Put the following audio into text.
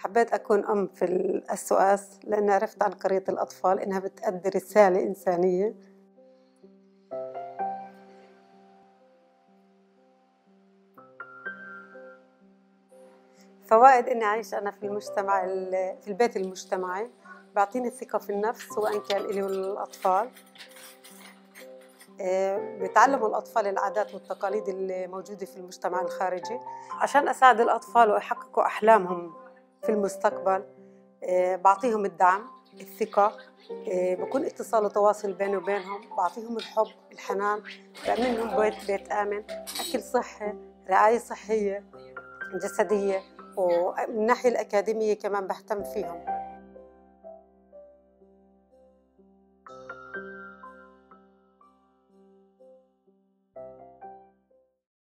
حبيت أكون أم في SOS لأن عرفت عن قرية الأطفال إنها بتأدي رسالة إنسانية. فوائد إني أعيش أنا في المجتمع في البيت المجتمعي بعطيني الثقة في النفس وإن كان إلي والأطفال. بتعلموا الأطفال العادات والتقاليد اللي موجودة في المجتمع الخارجي عشان أساعد الأطفال ويحققوا أحلامهم في المستقبل. بعطيهم الدعم، الثقة، بكون اتصال وتواصل بيني وبينهم، بعطيهم الحب، الحنان، بأمن لهم بيت آمن، أكل صحي، رعاية صحية جسدية، ومن الناحية الأكاديمية كمان بهتم فيهم.